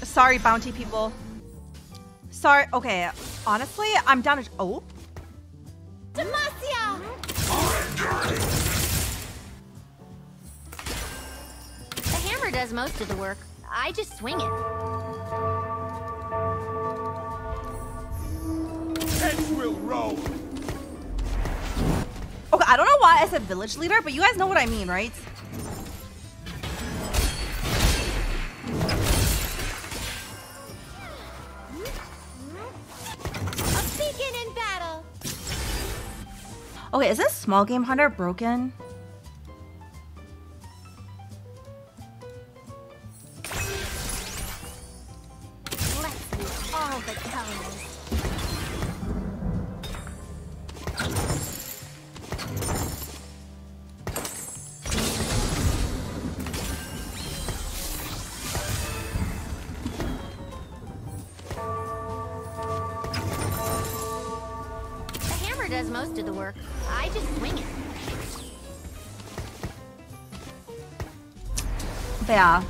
Sorry, bounty people. Sorry. Okay, honestly, I'm down to. Oh. Demacia! The hammer does most of the work. I just swing it. Heads will roll. Okay, I don't know why I said village leader, but you guys know what I mean, right? A beacon in battle. Okay, is this small game hunter broken? Let's use all the colors. The hammer does most of the work. I just swing it. But yeah.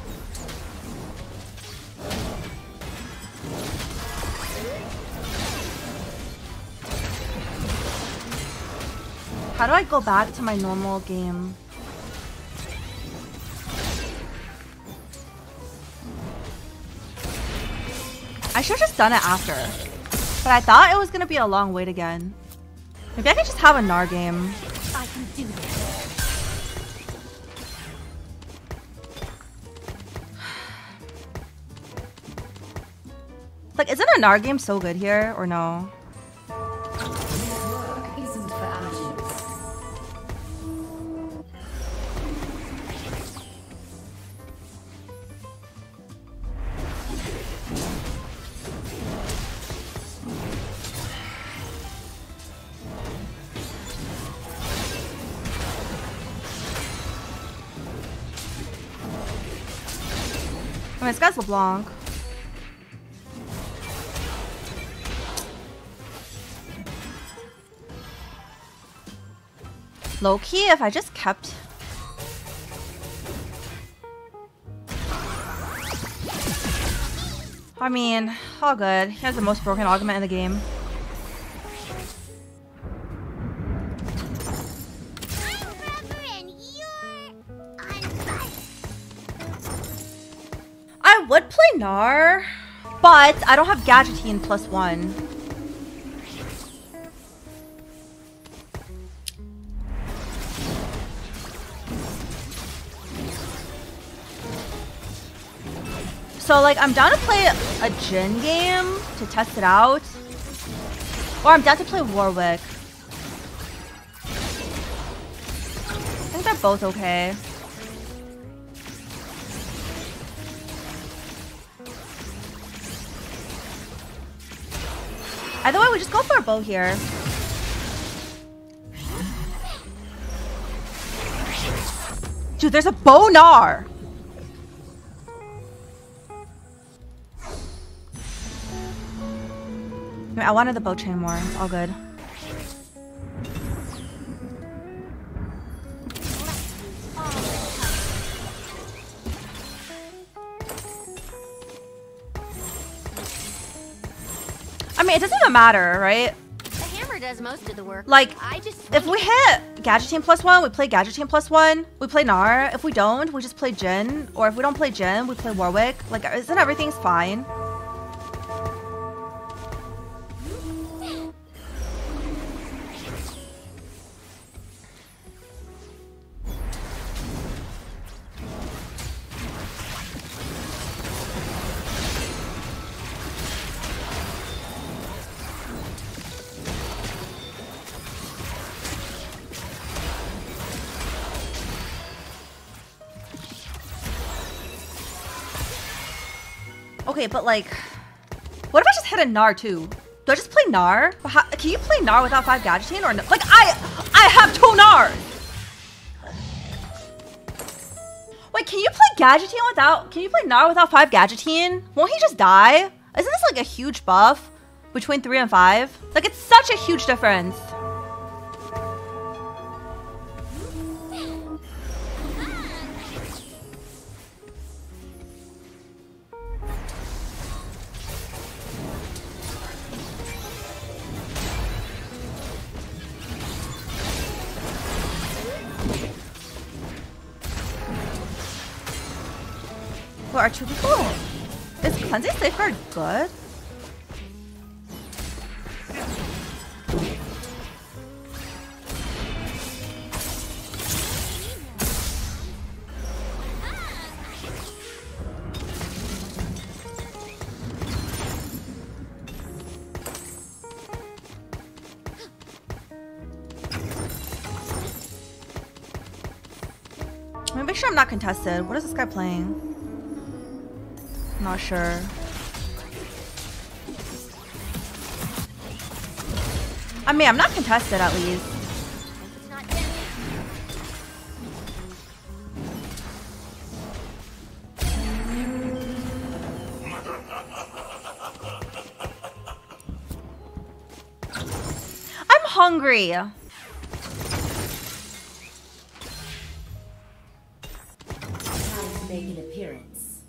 How do I go back to my normal game? I should have just done it after. But I thought it was gonna be a long wait again. Maybe I could just have a Gnar game. I can do this. Like, isn't a Gnar game so good here, or no? Isn't for amateurs. I mean, this guy's LeBlanc. Low-key, if I just kept... I mean, all good. He has the most broken augment in the game. I'm rubber and you're unbuttered. I would play Gnar, but I don't have Gadgeteen +1. So, like, I'm down to play a Jhin game to test it out. Or I'm down to play Warwick. I think they're both okay. Either way, we just go for a bow here. Dude, there's a bow Gnar! I wanted the bow chain more. It's all good. I mean, it doesn't even matter, right? The hammer does most of the work. Like, I just if we hit Gadgeteen +1, we play Gadgeteen +1. We play Gnar. If we don't, we just play Jhin. Or if we don't play Jhin, we play Warwick. Like, isn't everything's fine? Okay, but like, what if I just hit a Gnar too? Do I just play Gnar? But how, can you play Gnar without 5 Gadgeteen or no? Like, I have 2 Gnars! Wait, can you play Gadgeteen without, can you play Gnar without 5 Gadgeteen? Won't he just die? Isn't this like a huge buff between 3 and 5? Like, it's such a huge difference. Well, are two people? Is cleansing safeguard good? Let me make sure I'm not contested. What is this guy playing? Not sure. I mean, I'm not contested at least. It's not dead. I'm hungry. Make an appearance.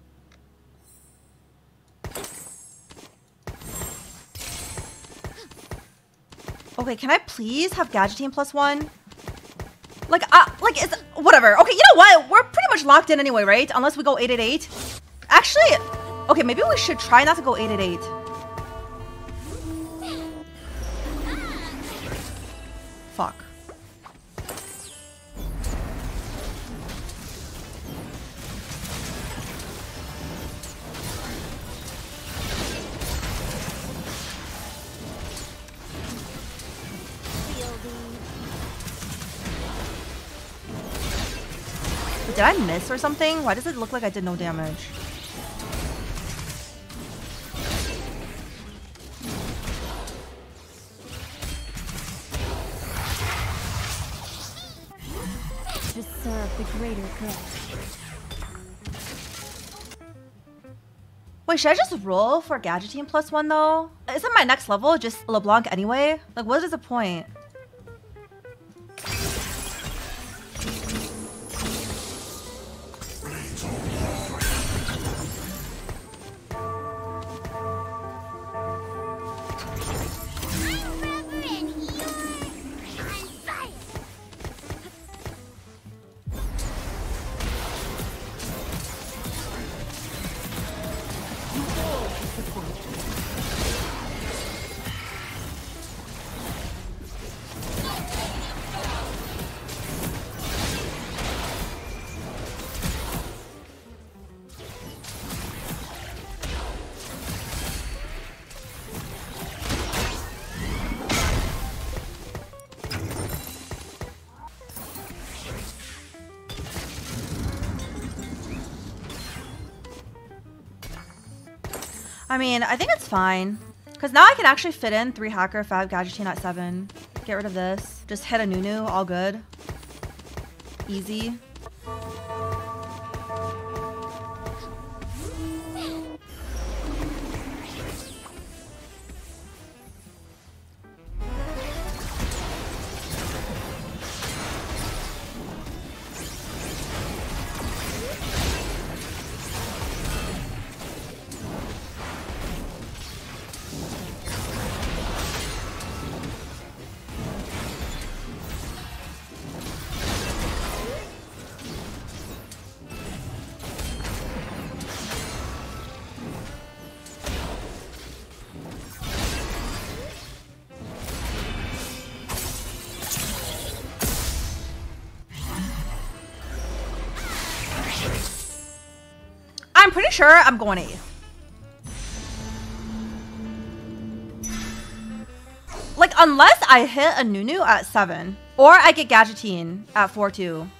Okay, can I please have Gadgeting +1? Like, it's whatever. Okay, you know what? We're pretty much locked in anyway, right? Unless we go 888. Actually, okay, maybe we should try not to go 888. Fuck. Did I miss or something? Why does it look like I did no damage? To serve the greater good. Wait, should I just roll for Gadgeting +1 though? Isn't my next level just LeBlanc anyway? Like, what is the point? I mean, I think it's fine. Because now I can actually fit in 3 Hacker, 5 Gadgeting at 7. Get rid of this. Just hit a Nunu, all good. Easy. I'm pretty sure I'm going 8th. Like, unless I hit a Nunu at 7. Or I get Gadgeting at 4-2.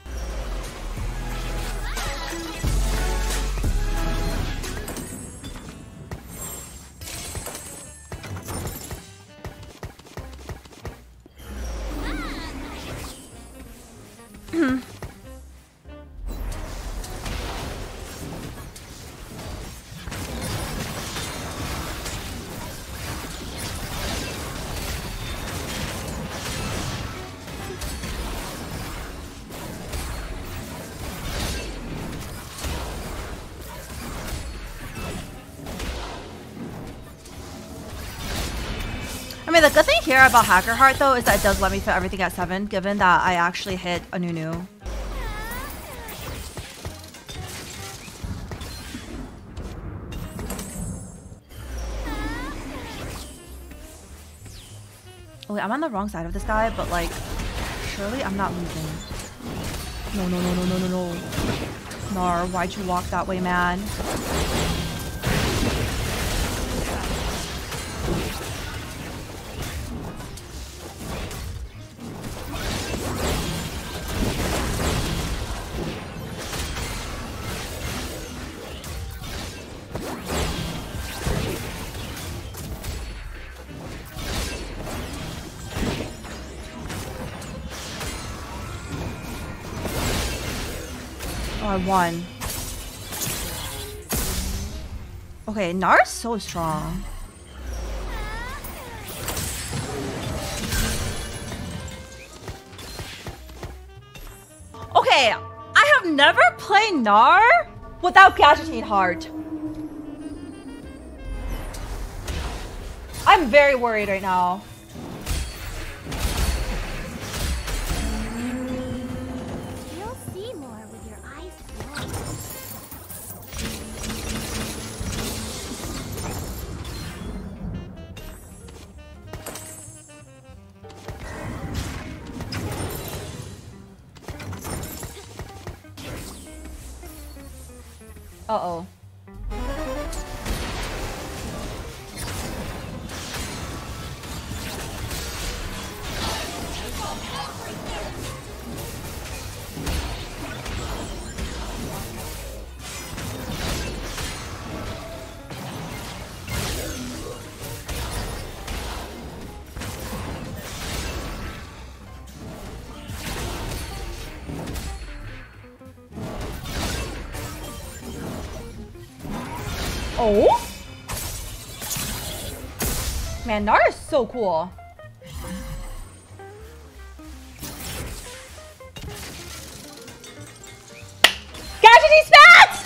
I mean, the good thing here about Hacker Heart, though, is that it does let me fit everything at 7, given that I actually hit a Nunu. Oh, wait, I'm on the wrong side of this guy, but like, surely I'm not losing. No, no, no, no, no, no, no. Gnar, why'd you walk that way, man? Oh, I won. Okay, Gnar's so strong. Okay, I have never played Gnar without Gadgeting Heart. I'm very worried right now. You'll see more with your eyes Uh-oh. Oh? Man, Gnar is so cool. Gadgeting Spats!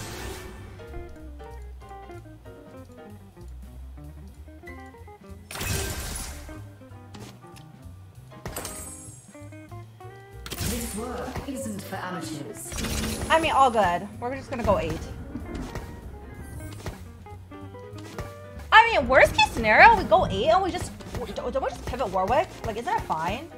This work isn't for amateurs. I mean, all good. We're just gonna go 8. I mean, worst case scenario, we go 8 and we just don't we just pivot Warwick? Like, isn't that fine?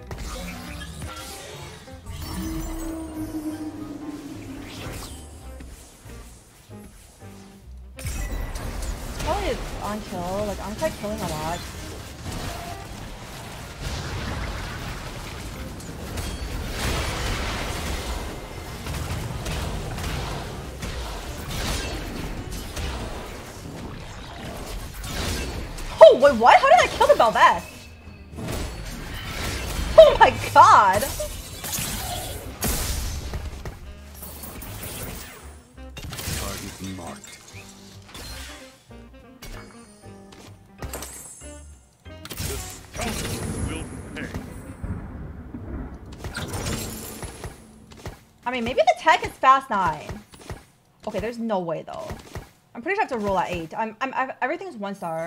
Probably on kill. Like, I'm like killing a lot. Oh, wait, what? How did I kill the Bel'Veth? Oh my god! Target marked. The scoundrel will pay. I mean, maybe the tech is fast 9. Okay, there's no way though. I'm pretty sure I have to roll at 8. Everything's 1 star.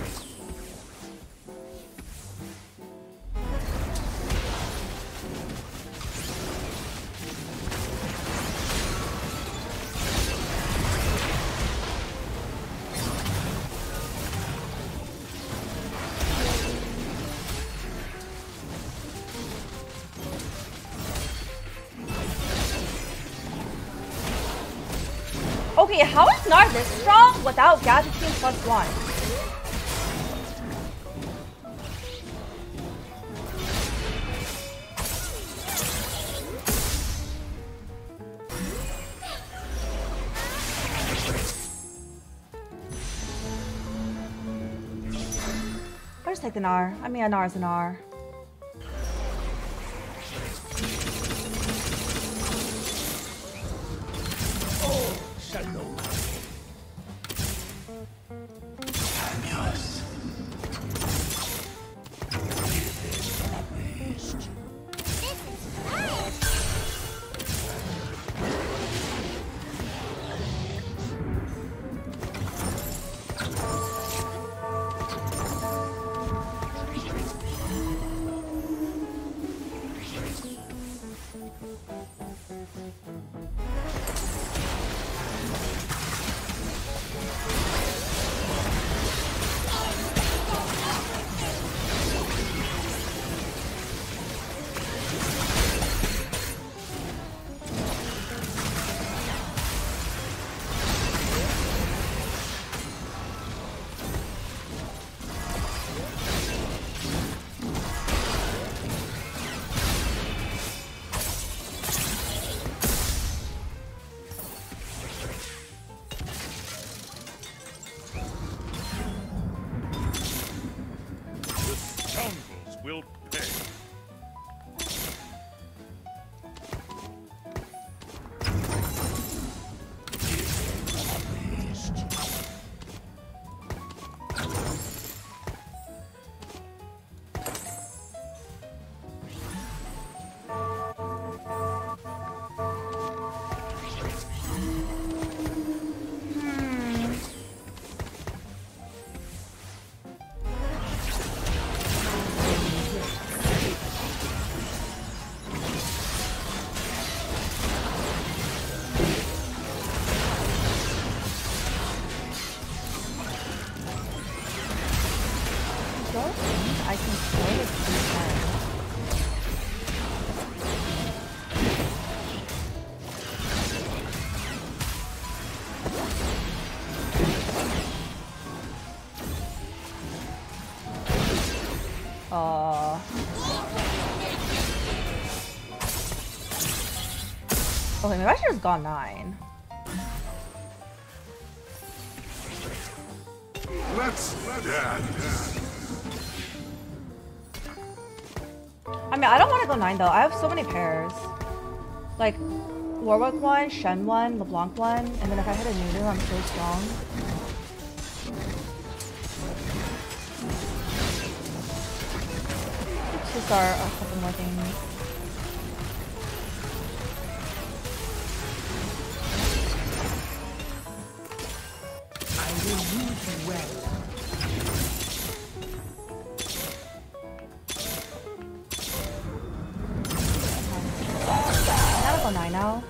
Okay, how is Gnar this strong without Gadgeting +1? I'll just take the Gnar. I mean, a Gnar is a Gnar. Okay, maybe I should have gone 9. Let's dance. I mean, I don't want to go 9 though. I have so many pairs. Like, Warwick 1, Shen 1, LeBlanc 1, and then if I hit a Nunu, I'm so strong. Just are a couple more things. I will use you well. I gotta go 9 now.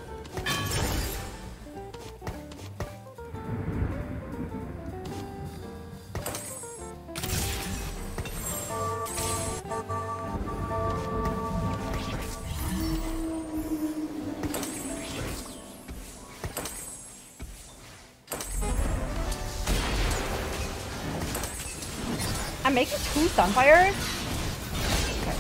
I'm making 2 Sunfires? Okay.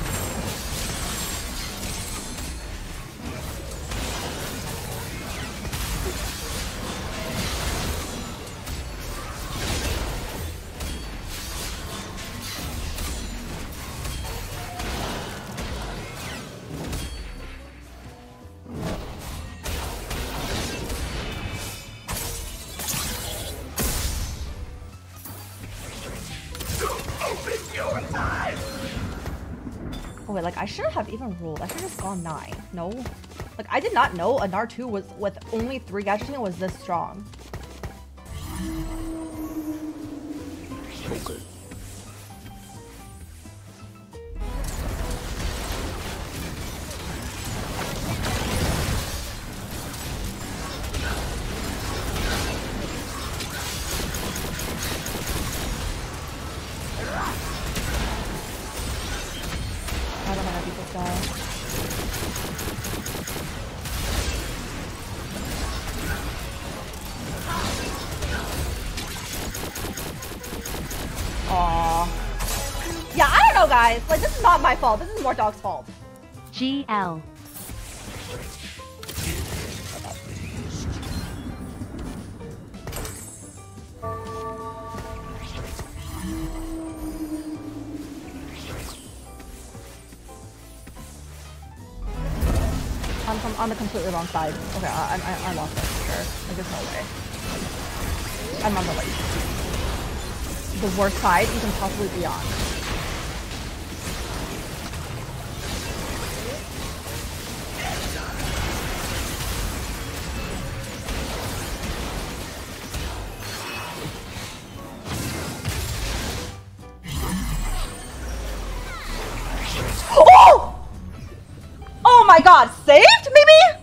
Oh wait, like I shouldn't have even rolled. I should have just gone 9. No? Like I did not know a Nar 2 was with only 3 gadgeting was this strong. Okay. I don't know how people die. Aww. Yeah, I don't know, guys. Like, this is not my fault. This is more Dog's fault. GL. I'm on the completely wrong side. Okay, I lost it for sure. Like, there's no way. I'm on the like the worst side you can possibly be on. Oh! Oh my god, saved maybe?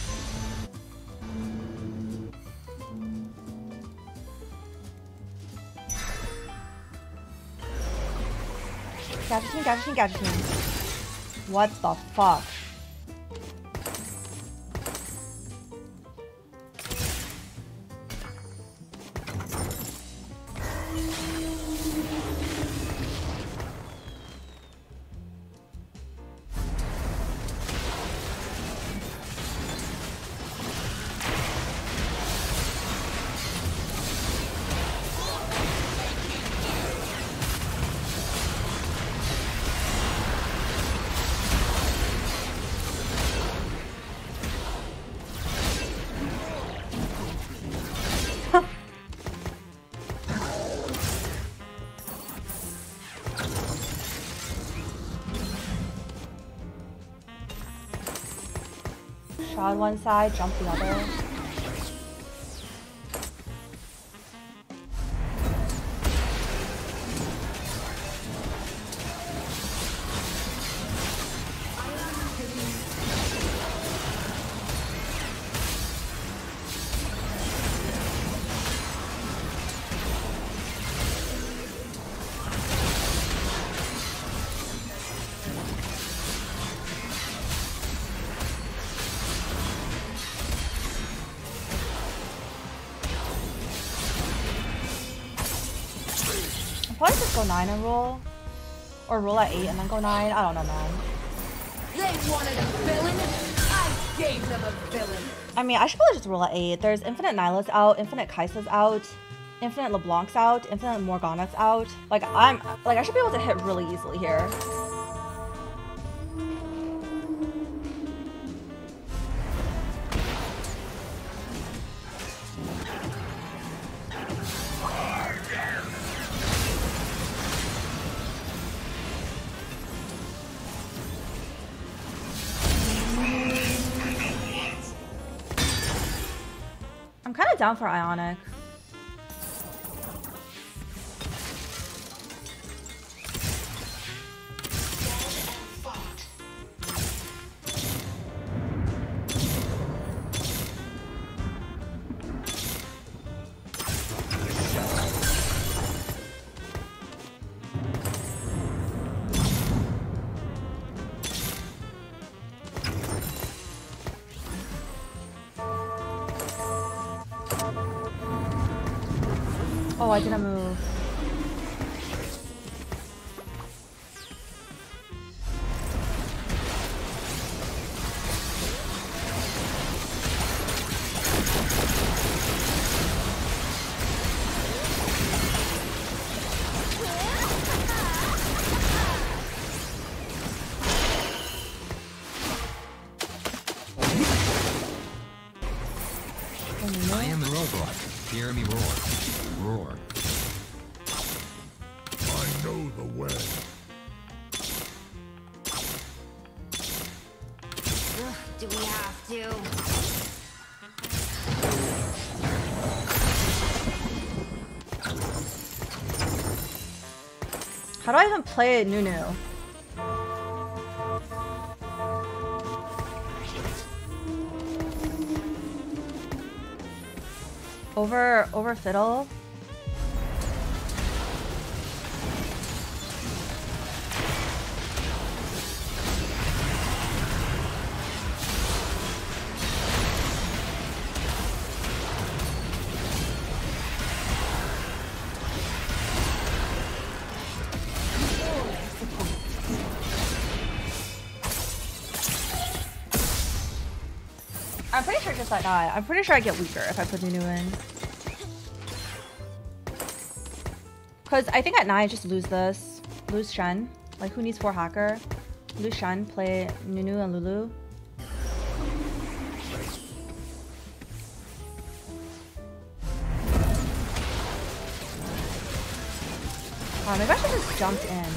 Gadgeting, gadgeting, gadgeting. What the fuck? Shot one side, jump the other. Probably just go 9 and roll. Or roll at 8 and then go 9. I don't know, man. They wanted a villain. I Gave them a villain. I mean, I should probably just roll at 8. There's Infinite Nihilus out, Infinite Kai'Sa's out, Infinite LeBlanc's out, Infinite Morgana's out. Like, I should be able to hit really easily here. I'm kind of down for Ionic. Oh, I didn't move. I am the robot. Hear me roar. Roar. I know the way. Ugh, do we have to? How do I even play Nunu? Over Fiddle? I'm pretty sure just like that. I'm pretty sure I get weaker if I put Nunu in. Because I think at 9 I just lose this. Lose Shen. Like, who needs 4 hacker? Lose Shen, play Nunu and Lulu. Maybe I should have just jumped in.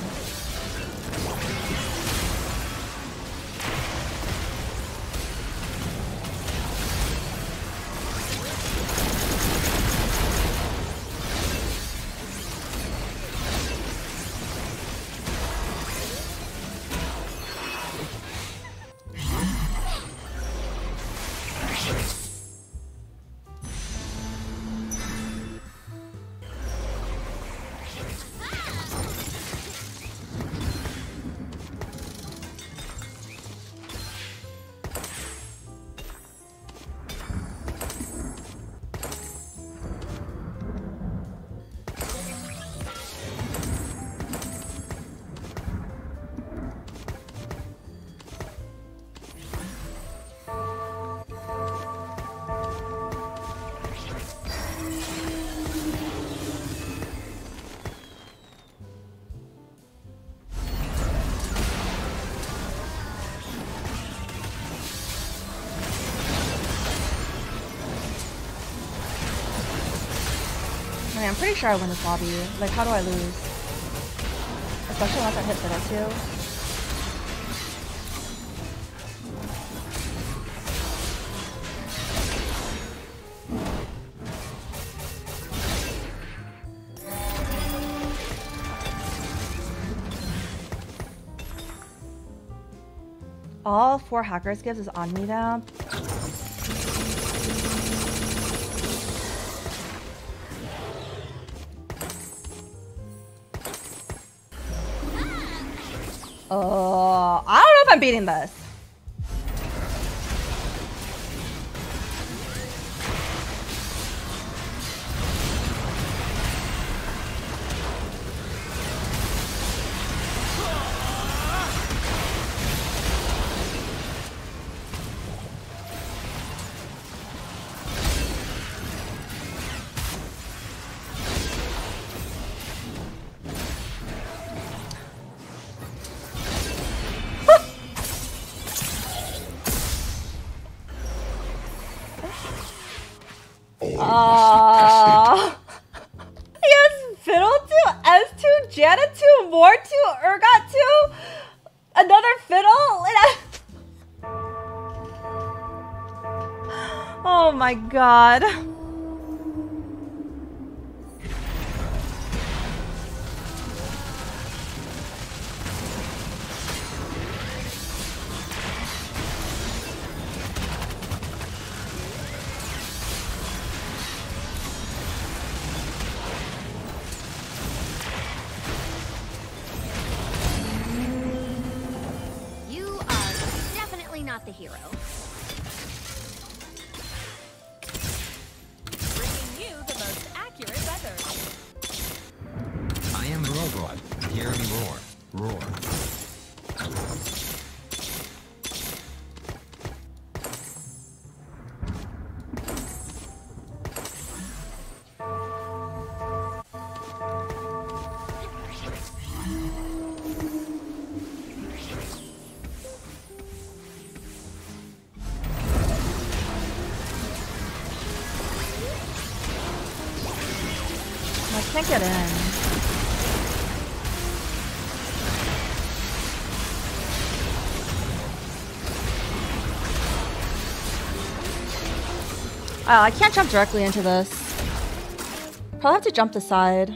I'm pretty sure I win this lobby. Like, how do I lose? Especially once I hit Fiddle too. All 4 hackers gives is on me now. I don't know if I'm beating this. Yes, Fiddle 2, S2, Janet 2, More 2, Urgot 2, another Fiddle. Oh my god. You are definitely not the hero. Bringing you the most accurate weather. I am a robot. Hear me roar. Roar. I can't get in. I can't jump directly into this. Probably have to jump the side.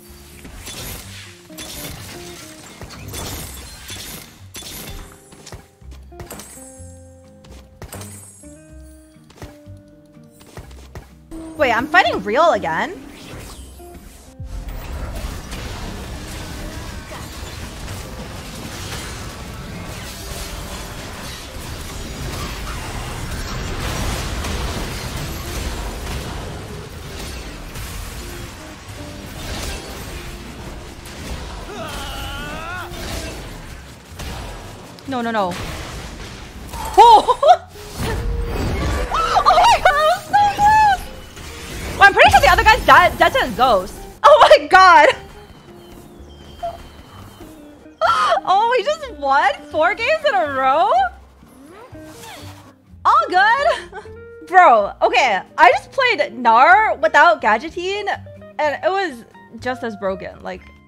Wait, I'm fighting real again? No, no, no. Oh! Oh my god, that was so close! Well, I'm pretty sure the other guy's dead to his ghost. Oh my god! Oh, he just won 4 games in a row? All good. Bro, okay, I just played Gnar without Gadgeting, and it was just as broken. Like,